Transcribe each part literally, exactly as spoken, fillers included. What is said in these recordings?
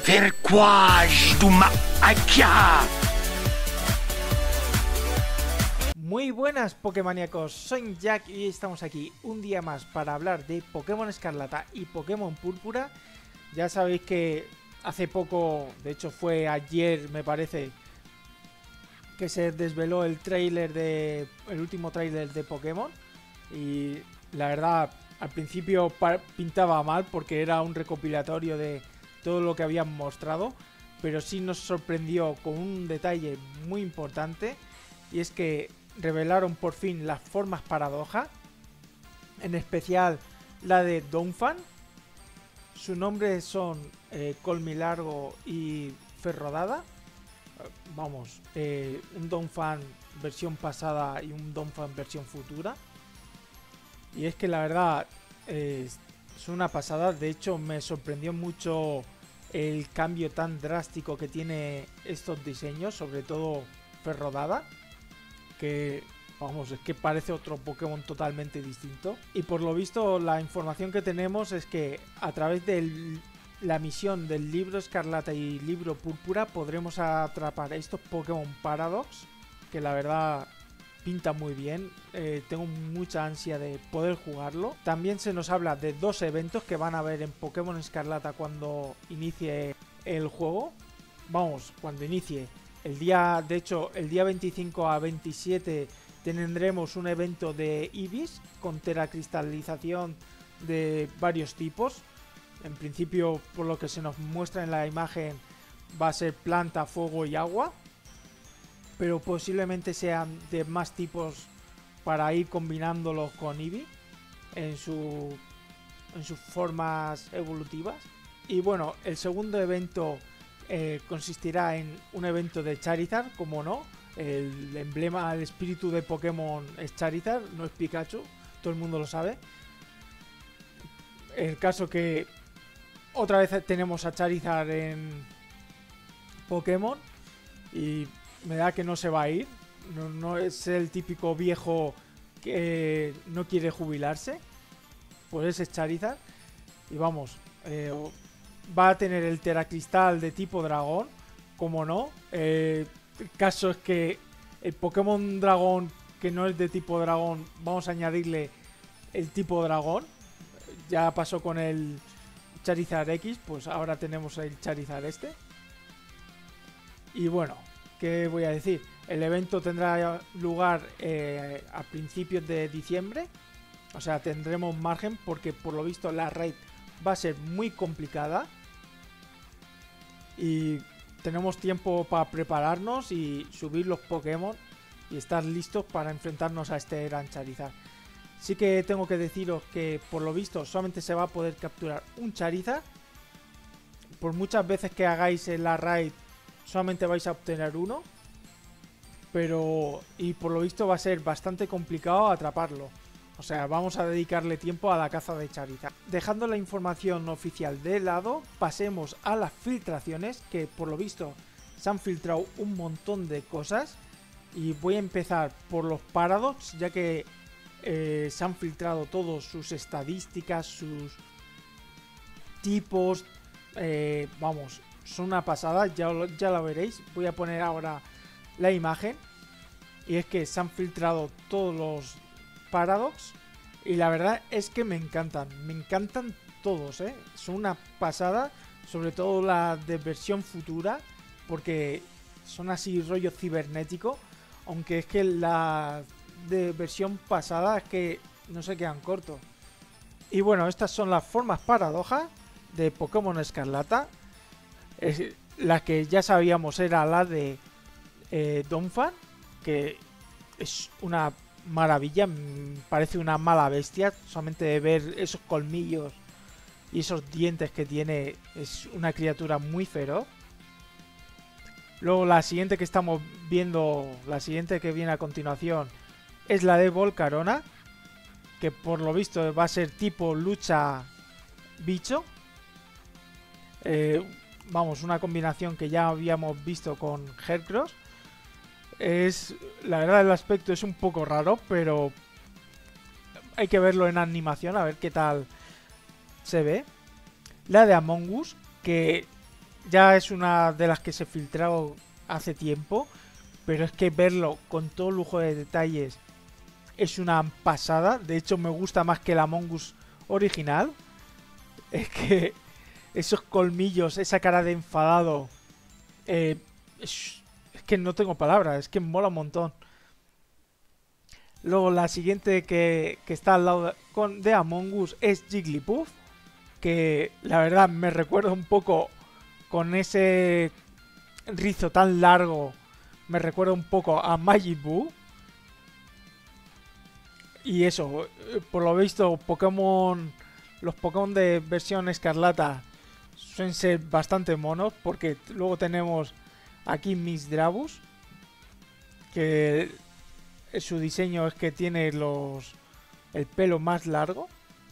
Faire quoi, Duma Akia? Muy buenas Pokémoníacos, soy Jack y estamos aquí un día más para hablar de Pokémon Escarlata y Pokémon Púrpura. Ya sabéis que hace poco, de hecho fue ayer me parece, que se desveló el tráiler de el último tráiler de Pokémon y la verdad al principio pintaba mal porque era un recopilatorio de todo lo que habían mostrado, pero sí nos sorprendió con un detalle muy importante, y es que revelaron por fin las formas paradoja, en especial la de Donphan. Sus nombres son eh, Colmilargo y Ferrodada. Vamos, eh, un Donphan versión pasada y un Donphan versión futura. Y es que la verdad eh, es una pasada. De hecho me sorprendió mucho el cambio tan drástico que tiene estos diseños, sobre todo Ferrodada, que vamos, es que parece otro Pokémon totalmente distinto. Y por lo visto la información que tenemos es que a través de la misión del libro Escarlata y libro Púrpura podremos atrapar estos Pokémon Paradox, que la verdad pinta muy bien. Eh, tengo mucha ansia de poder jugarlo. También se nos habla de dos eventos que van a haber en Pokémon Escarlata cuando inicie el juego. Vamos, cuando inicie. El día, de hecho, el día veinticinco a veintisiete tendremos un evento de Eevee con teracristalización de varios tipos. En principio, por lo que se nos muestra en la imagen, va a ser planta, fuego y agua, pero posiblemente sean de más tipos para ir combinándolos con Eevee en, su, en sus formas evolutivas. Y bueno, el segundo evento eh, consistirá en un evento de Charizard, como no. El emblema, el espíritu de Pokémon es Charizard, no es Pikachu, todo el mundo lo sabe. El caso que otra vez tenemos a Charizard en Pokémon y me da que no se va a ir. No, no es el típico viejo que no quiere jubilarse. Pues ese es Charizard. Y vamos, eh, va a tener el Teracristal de tipo dragón, como no. Eh, el caso es que el Pokémon dragón que no es de tipo dragón, vamos a añadirle el tipo dragón. Ya pasó con el Charizard X, pues ahora tenemos el Charizard este. Y bueno, ¿qué voy a decir? El evento tendrá lugar eh, a principios de diciembre. O sea, tendremos margen porque por lo visto la raid va a ser muy complicada. Y tenemos tiempo para prepararnos y subir los Pokémon y estar listos para enfrentarnos a este gran Charizard. Sí que tengo que deciros que por lo visto solamente se va a poder capturar un Charizard. Por muchas veces que hagáis en la raid solamente vais a obtener uno. Pero, y por lo visto va a ser bastante complicado atraparlo. O sea, vamos a dedicarle tiempo a la caza de Charizard. Dejando la información oficial de lado, pasemos a las filtraciones, que por lo visto se han filtrado un montón de cosas. Y voy a empezar por los Paradox, ya que eh, se han filtrado todos sus estadísticas, sus tipos. Eh, vamos, son una pasada, ya, ya la veréis. Voy a poner ahora la imagen. Y es que se han filtrado todos los Paradox y la verdad es que me encantan, me encantan todos, ¿eh? Son una pasada, sobre todo la de versión futura, porque son así rollo cibernético, aunque es que la de versión pasada es que no se quedan cortos. Y bueno, estas son las formas paradoja de Pokémon Escarlata. Es, la que ya sabíamos era la de eh, Donphan, que es una maravilla, parece una mala bestia, solamente de ver esos colmillos y esos dientes que tiene, es una criatura muy feroz. Luego la siguiente que estamos viendo, la siguiente que viene a continuación, es la de Volcarona, que por lo visto va a ser tipo lucha bicho. Eh, vamos, una combinación que ya habíamos visto con Heracross. Es, la verdad, el aspecto es un poco raro, pero hay que verlo en animación a ver qué tal se ve. La de Among Us, que ya es una de las que se filtró hace tiempo, pero es que verlo con todo lujo de detalles es una pasada. De hecho me gusta más que el Among Us original. Es que esos colmillos, esa cara de enfadado, eh, es, es que no tengo palabras, es que mola un montón. Luego la siguiente que, que está al lado de, con, de Among Us es Jigglypuff, que la verdad me recuerda un poco con ese rizo tan largo, me recuerda un poco a Majin Buu. Y eso, por lo visto Pokémon, los Pokémon de versión escarlata suelen ser bastante monos, porque luego tenemos aquí Miss Drabus, que su diseño es que tiene los el pelo más largo.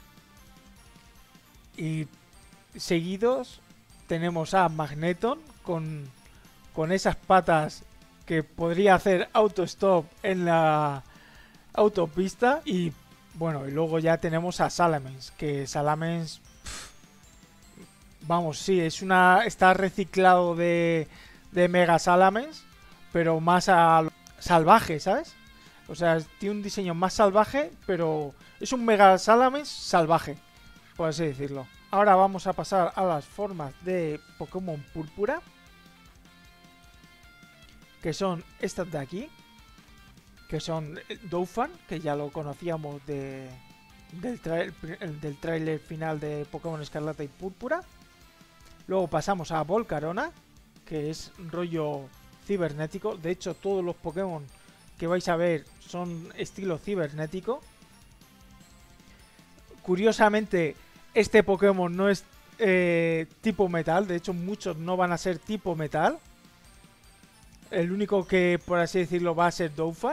Y seguidos tenemos a Magneton con, con esas patas que podría hacer autostop en la autopista. Y bueno, y luego ya tenemos a Salamence, que Salamence, pff, vamos, sí, es una está reciclado de, de Mega Salamence, pero más a salvaje, ¿sabes? O sea, tiene un diseño más salvaje, pero es un Mega Salamence salvaje, por así decirlo. Ahora vamos a pasar a las formas de Pokémon Púrpura, que son estas de aquí, que son Doufan, que ya lo conocíamos de, del, tra del tráiler final de Pokémon Escarlata y Púrpura. Luego pasamos a Volcarona, que es rollo cibernético. De hecho, todos los Pokémon que vais a ver son estilo cibernético. Curiosamente, este Pokémon no es eh, tipo metal. De hecho, muchos no van a ser tipo metal. El único que, por así decirlo, va a ser Doufan.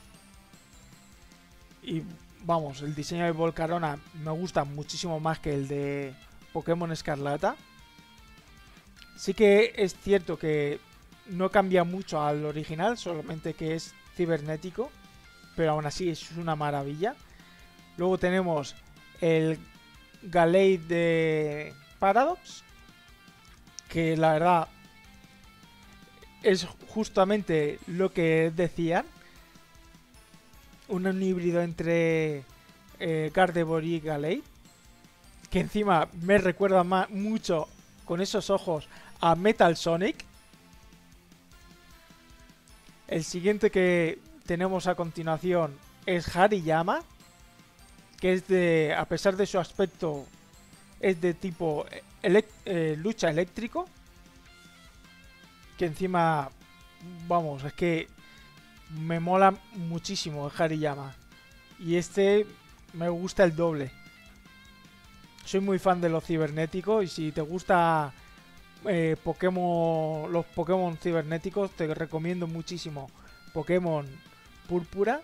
Y vamos, el diseño de Volcarona me gusta muchísimo más que el de Pokémon Escarlata. Sí que es cierto que no cambia mucho al original, solamente que es cibernético, pero aún así es una maravilla. Luego tenemos el Gallade de Paradox, que la verdad es justamente lo que decían, un híbrido entre eh, Gardevoir y Gallade, que encima me recuerda más, mucho con esos ojos a Metal Sonic. El siguiente que tenemos a continuación es Hariyama, que es de, a pesar de su aspecto, es de tipo elect eh, lucha eléctrico, que encima, vamos, es que me mola muchísimo el Hariyama, y este me gusta el doble. Soy muy fan de los cibernéticos, y si te gusta eh, Pokémon, los Pokémon cibernéticos, te recomiendo muchísimo Pokémon Púrpura.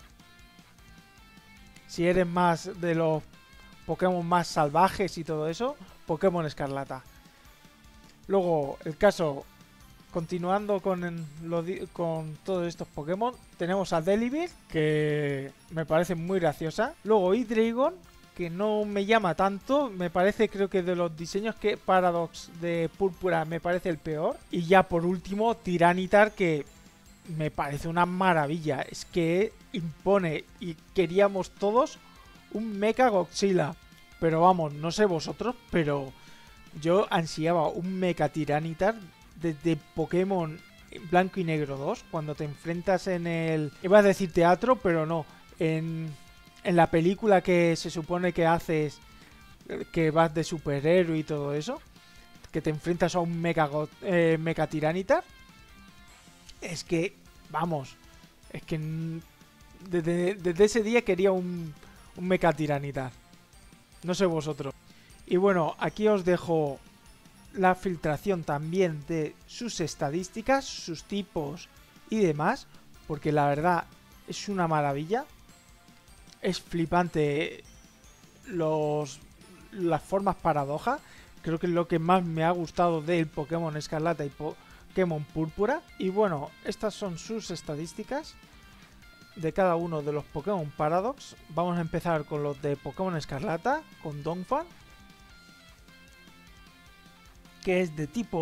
Si eres más de los Pokémon más salvajes y todo eso, Pokémon Escarlata. Luego, el caso, continuando con, lo, con todos estos Pokémon, tenemos a Delibird, que me parece muy graciosa. Luego Hydreigon, que no me llama tanto, me parece, creo que de los diseños que Paradox de Púrpura me parece el peor. Y ya por último, Tiranitar, que me parece una maravilla, es que impone, y queríamos todos un Mecha Godzilla. Pero vamos, no sé vosotros, pero yo ansiaba un Mecha Tiranitar desde Pokémon Blanco y Negro dos, cuando te enfrentas en el... iba a decir teatro, pero no, en, en la película que se supone que haces, que vas de superhéroe y todo eso, que te enfrentas a un Mecha, eh, Mecha Tiranitar. Es que, vamos, es que desde, desde ese día quería un, un Mecha Tiranitar. No sé vosotros. Y bueno, aquí os dejo la filtración también de sus estadísticas, sus tipos y demás, porque la verdad es una maravilla. Es flipante los, las formas paradoja. Creo que es lo que más me ha gustado del Pokémon Escarlata y Pokémon Púrpura. Y bueno, estas son sus estadísticas de cada uno de los Pokémon Paradox. Vamos a empezar con los de Pokémon Escarlata, con Donphan, que es de tipo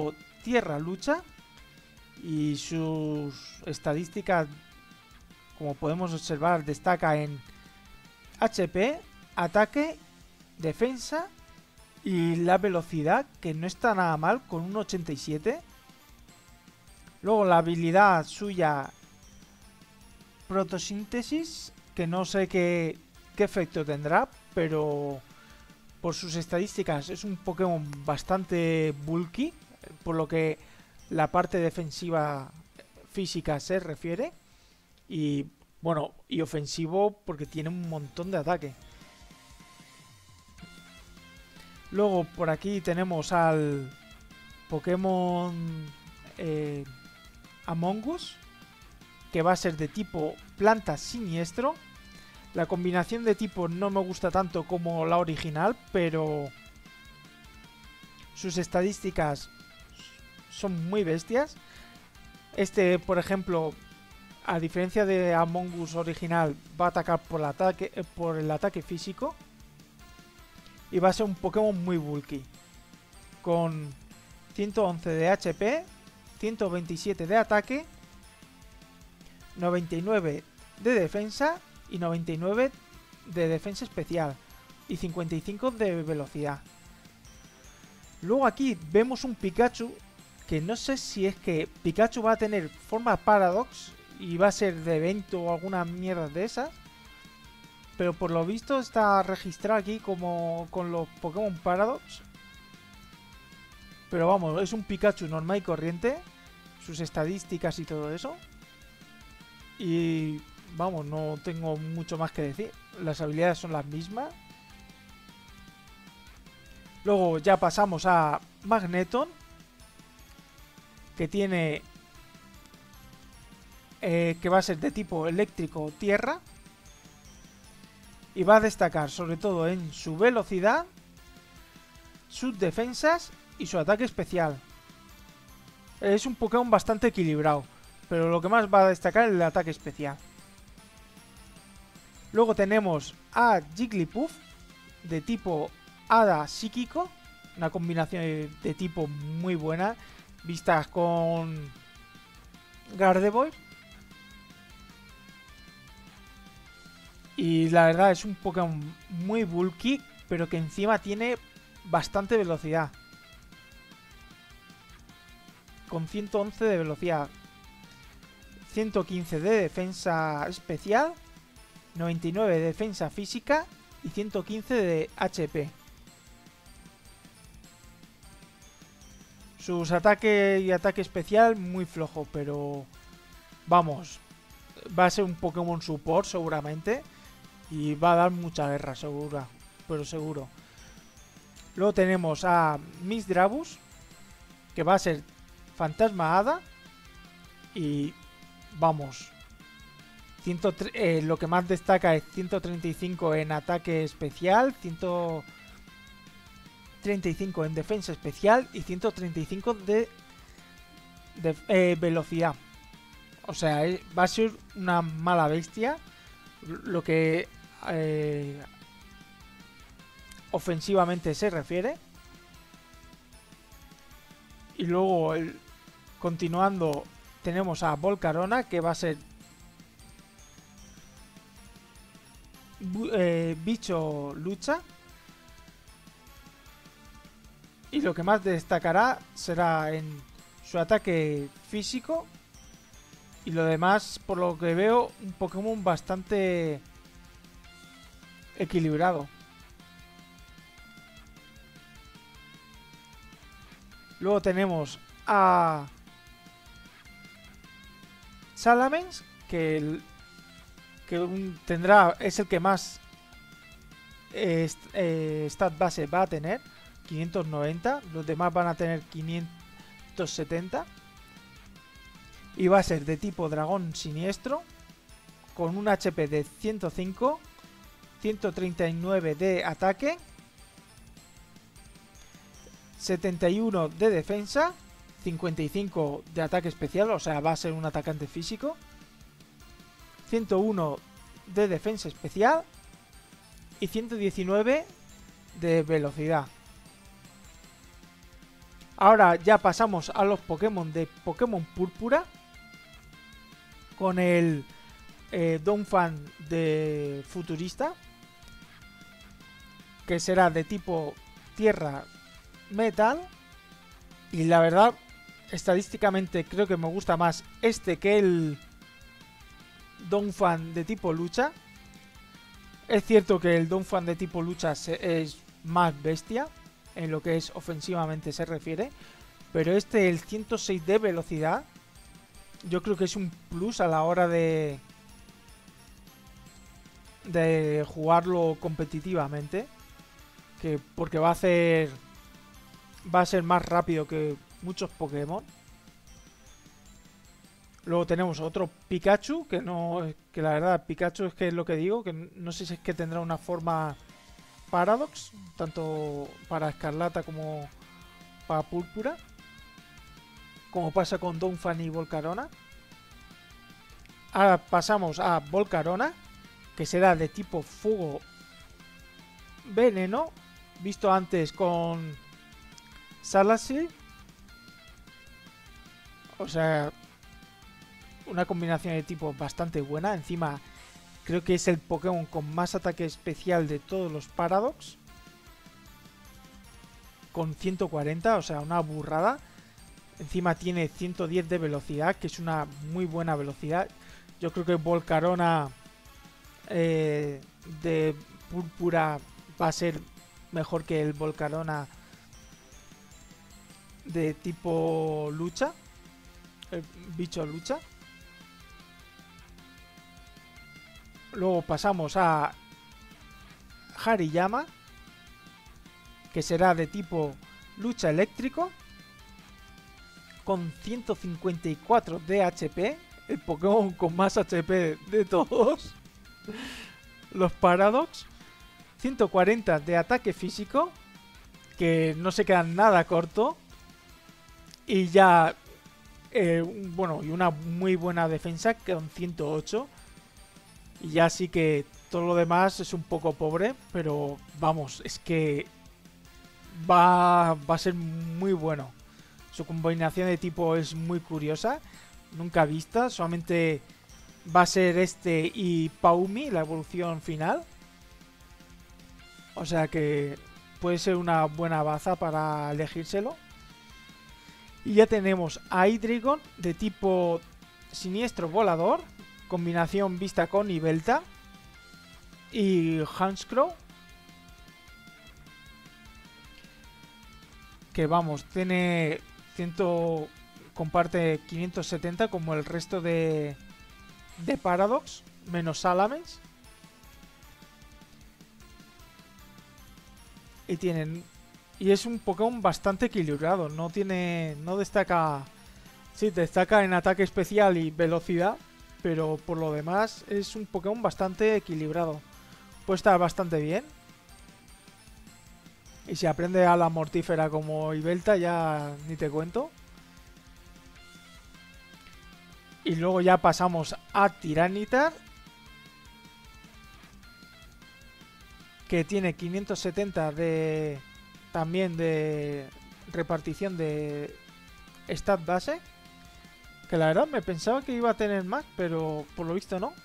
tierra, lucha. Y sus estadísticas, como podemos observar, destaca en H P, ataque, defensa y la velocidad, que no está nada mal, con un ochenta y siete. Luego la habilidad suya, protosíntesis, que no sé qué, qué efecto tendrá, pero por sus estadísticas es un Pokémon bastante bulky, por lo que la parte defensiva física se refiere. Y bueno, y ofensivo porque tiene un montón de ataque. Luego por aquí tenemos al Pokémon eh, Among Us, que va a ser de tipo planta siniestro. La combinación de tipo no me gusta tanto como la original, pero sus estadísticas son muy bestias. Este, por ejemplo, a diferencia de Among Us original, va a atacar por el ataque, eh, por el ataque físico. Y va a ser un Pokémon muy bulky, con ciento once de H P, ciento veintisiete de ataque, noventa y nueve de defensa y noventa y nueve de defensa especial y cincuenta y cinco de velocidad. Luego aquí vemos un Pikachu que no sé si es que Pikachu va a tener forma Paradox y va a ser de evento o alguna mierda de esas, pero por lo visto está registrado aquí como con los Pokémon Paradox. Pero vamos, es un Pikachu normal y corriente, sus estadísticas y todo eso. Y vamos, no tengo mucho más que decir. Las habilidades son las mismas. Luego ya pasamos a Magneton, que tiene eh, que va a ser de tipo eléctrico tierra. Y va a destacar sobre todo en su velocidad, sus defensas y su ataque especial. Es un Pokémon bastante equilibrado, pero lo que más va a destacar es el ataque especial. Luego tenemos a Jigglypuff, de tipo Hada Psíquico, una combinación de, de tipo muy buena, vistas con Gardevoir. Y la verdad es un Pokémon muy bulky, pero que encima tiene bastante velocidad. Con ciento once de velocidad, ciento quince de defensa especial, noventa y nueve de defensa física y ciento quince de H P. Sus ataques y ataque especial muy flojo, pero vamos, va a ser un Pokémon support seguramente. Y va a dar mucha guerra, segura, pero seguro. Luego tenemos a Misdreavus, que va a ser Fantasma Hada. Y vamos, ciento, eh, lo que más destaca es ciento treinta y cinco en ataque especial, ciento treinta y cinco en defensa especial y ciento treinta y cinco de, de eh, velocidad. O sea, eh, va a ser una mala bestia. Lo que eh, ofensivamente se refiere. Y luego el, continuando tenemos a Volcarona, que va a ser eh, bicho lucha. Y lo que más destacará será en su ataque físico. Y lo demás, por lo que veo, un Pokémon bastante equilibrado. Luego tenemos a Salamence, que, el, que un, tendrá, es el que más eh, eh, stat base va a tener, quinientos noventa. Los demás van a tener quinientos setenta. Y va a ser de tipo dragón siniestro, con un H P de ciento cinco, ciento treinta y nueve de ataque, setenta y uno de defensa, cincuenta y cinco de ataque especial, o sea, va a ser un atacante físico, ciento uno de defensa especial y ciento diecinueve de velocidad. Ahora ya pasamos a los Pokémon de Pokémon Púrpura. Con el eh, Donphan de Futurista. Que será de tipo Tierra Metal. Y la verdad, estadísticamente creo que me gusta más este que el Donphan de tipo Lucha. Es cierto que el Donphan de tipo Lucha es más bestia en lo que es ofensivamente se refiere. Pero este, el ciento seis de velocidad, yo creo que es un plus a la hora de, de jugarlo competitivamente. Que porque va a hacer... Va a ser más rápido que muchos Pokémon. Luego tenemos otro Pikachu, que no... Que la verdad, Pikachu es que es lo que digo, que no sé si es que tendrá una forma Paradox, tanto para Escarlata como para Púrpura. Como pasa con Donphan y Volcarona. Ahora pasamos a Volcarona, que será de tipo Fuego Veneno, visto antes con Salazzle. O sea, una combinación de tipo bastante buena. Encima, creo que es el Pokémon con más ataque especial de todos los Paradox. Con ciento cuarenta, o sea, una burrada. Encima tiene ciento diez de velocidad, que es una muy buena velocidad. Yo creo que Volcarona eh, de Púrpura va a ser mejor que el Volcarona de tipo Lucha. El bicho Lucha. Luego pasamos a Hariyama, que será de tipo Lucha Eléctrico. Con ciento cincuenta y cuatro de H P. El Pokémon con más H P de todos los Paradox. ciento cuarenta de ataque físico, que no se queda nada corto. Y ya eh, bueno, y una muy buena defensa con ciento ocho. Y ya sí que todo lo demás es un poco pobre, pero vamos, es que va, va a ser muy bueno. Su combinación de tipo es muy curiosa, nunca vista. Solamente va a ser este y Paumi, la evolución final. O sea que puede ser una buena baza para elegírselo. Y ya tenemos a Hydreigon de tipo Siniestro Volador, combinación vista con Yveltal. Y Honchkrow, que vamos, tiene ciento, comparte quinientos setenta como el resto de, de Paradox, menos Salamence. Y tienen y es un Pokémon bastante equilibrado, no tiene no destaca, sí, destaca en ataque especial y velocidad, pero por lo demás es un Pokémon bastante equilibrado. Puede estar bastante bien. Y si aprende a la mortífera como Yveltal, ya ni te cuento. Y luego ya pasamos a Tyranitar, que tiene quinientos setenta de también de repartición de stat base. Que la verdad me pensaba que iba a tener más, pero por lo visto no.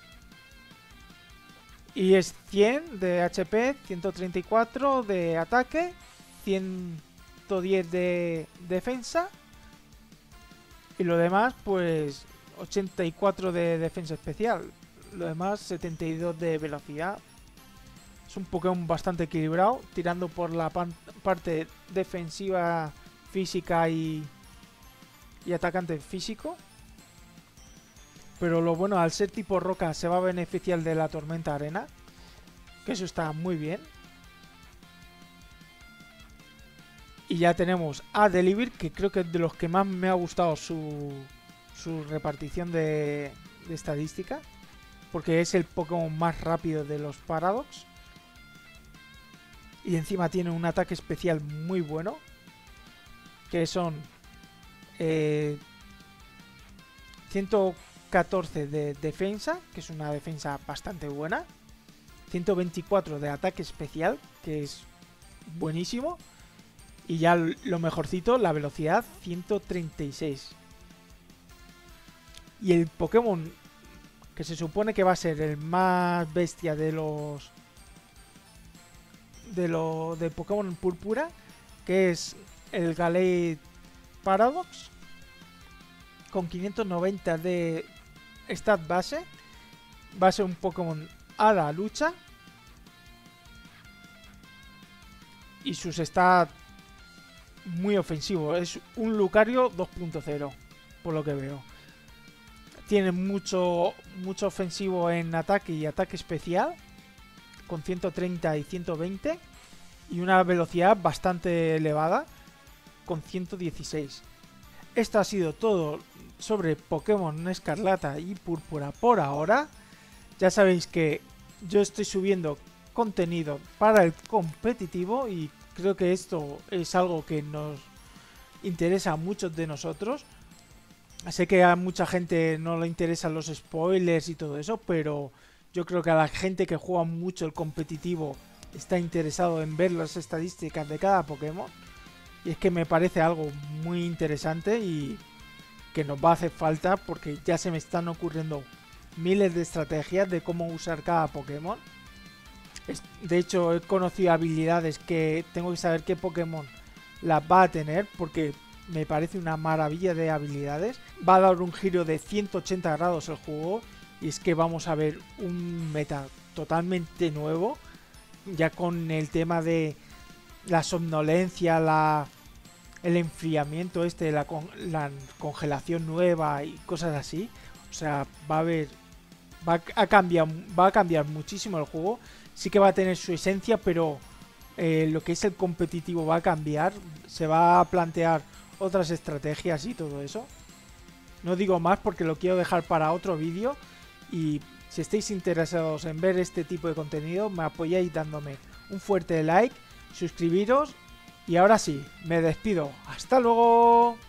Y es cien de H P, ciento treinta y cuatro de ataque, ciento diez de defensa. Y lo demás, pues ochenta y cuatro de defensa especial. Lo demás, setenta y dos de velocidad. Es un Pokémon bastante equilibrado, tirando por la parte defensiva, física y, y atacante físico. Pero lo bueno, al ser tipo roca, se va a beneficiar de la tormenta arena. Que eso está muy bien. Y ya tenemos a Delibird, que creo que es de los que más me ha gustado su, su repartición de, de estadística. Porque es el Pokémon más rápido de los Paradox. Y encima tiene un ataque especial muy bueno. Que son eh, ciento catorce de defensa, que es una defensa bastante buena. ciento veinticuatro de ataque especial, que es buenísimo. Y ya lo mejorcito, la velocidad ciento treinta y seis. Y el Pokémon que se supone que va a ser el más bestia de los de los de Pokémon Púrpura, que es el Gallade Paradox, con quinientos noventa de stat base. Va a ser un Pokémon a la lucha. Y sus stats muy ofensivo. Es un Lucario dos punto cero, por lo que veo. Tiene mucho, mucho ofensivo en ataque y ataque especial, con ciento treinta y ciento veinte. Y una velocidad bastante elevada, con ciento dieciséis. Esto ha sido todo sobre Pokémon Escarlata y Púrpura por ahora. Ya sabéis que yo estoy subiendo contenido para el competitivo y creo que esto es algo que nos interesa a muchos de nosotros. Sé que a mucha gente no le interesan los spoilers y todo eso, pero yo creo que a la gente que juega mucho el competitivo está interesado en ver las estadísticas de cada Pokémon. Y es que me parece algo muy interesante y que nos va a hacer falta, porque ya se me están ocurriendo miles de estrategias de cómo usar cada Pokémon. De hecho, he conocido habilidades que tengo que saber qué Pokémon las va a tener, porque me parece una maravilla de habilidades. Va a dar un giro de ciento ochenta grados el juego, y es que vamos a ver un meta totalmente nuevo, ya con el tema de la somnolencia, la, el enfriamiento este, la, con, la congelación nueva y cosas así. O sea, va a haber, va a cambiar, va a cambiar muchísimo el juego. Sí que va a tener su esencia, pero eh, lo que es el competitivo va a cambiar. Se va a plantear otras estrategias y todo eso. No digo más porque lo quiero dejar para otro vídeo. Y si estáis interesados en ver este tipo de contenido, me apoyáis dándome un fuerte like, suscribiros. Y ahora sí, me despido. ¡Hasta luego!